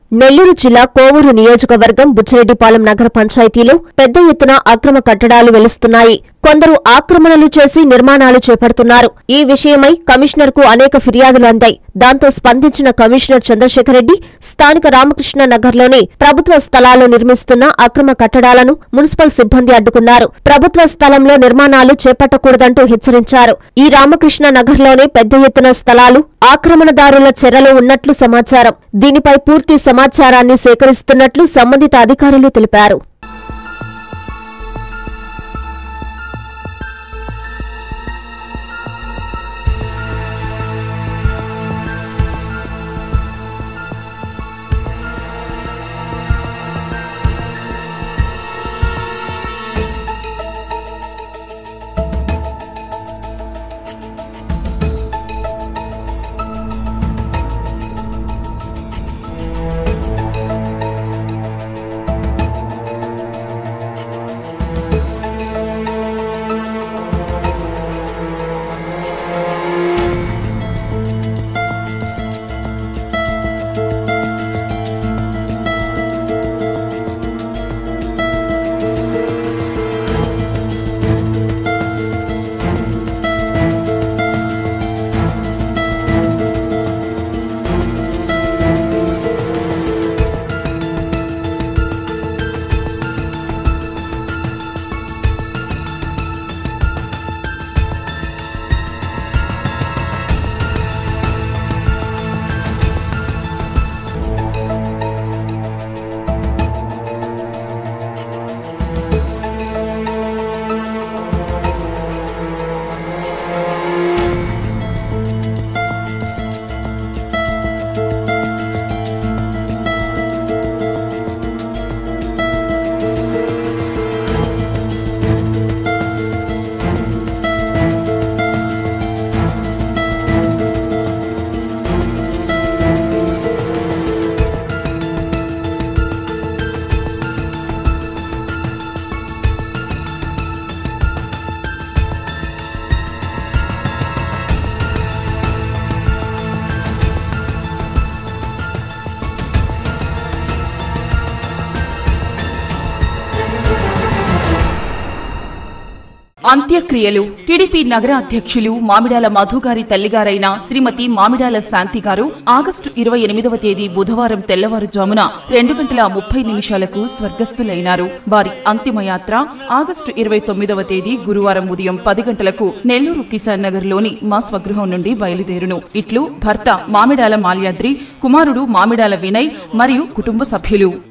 నెల్లూరు జిల్లా కోవూరు నియోజకవర్గం బుచ్చిరెడ్డిపాలెం నగర పంచాయతీలో పెద్ద ఎత్తున అక్రమ కట్టడాలు వెలుస్తున్నాయి. కొందరు ఆక్రమణలు చేసి నిర్మాణాలు చేపడుతున్నారు. ఈ విషయమై కమిషనర్కు అనేక ఫిర్యాదులు అందాయి. దాంతో స్పందించిన కమిషనర్ చంద్రశేఖర్ రెడ్డి స్థానిక రామకృష్ణ నగర్లోని ప్రభుత్వ స్థలాల్లో నిర్మిస్తున్న అక్రమ కట్టడాలను మున్సిపల్ సిబ్బంది అడ్డుకున్నారు. ప్రభుత్వ స్థలంలో నిర్మాణాలు చేపట్టకూడదంటూ హెచ్చరించారు. ఈ రామకృష్ణ నగర్లోనే పెద్ద ఎత్తున స్థలాలు ఆక్రమణదారుల చెరలో ఉన్నట్లు సమాచారం. దీనిపై పూర్తి సమాచారాన్ని సేకరిస్తున్నట్లు సంబంధిత అధికారులు తెలిపారు. అంత్యక్రియలు. టీడీపీ నగర అధ్యక్షులు మామిడాల మధుగారి తల్లిగారైన శ్రీమతి మామిడాల శాంతి గారు ఆగస్టు 28వ తేదీ బుధవారం తెల్లవారుజామున 2:30 స్వర్గస్థులైనారు. వారి అంతిమయాత్ర ఆగస్టు 29వ తేదీ గురువారం ఉదయం 10 గంటలకు నెల్లూరు కిసాన్ నగర్ లోని మా స్వగృహం నుండి బయలుదేరును. ఇట్లు భర్త మామిడాల మాల్యాద్రి, కుమారుడు మామిడాల వినయ్ మరియు కుటుంబ సభ్యులు.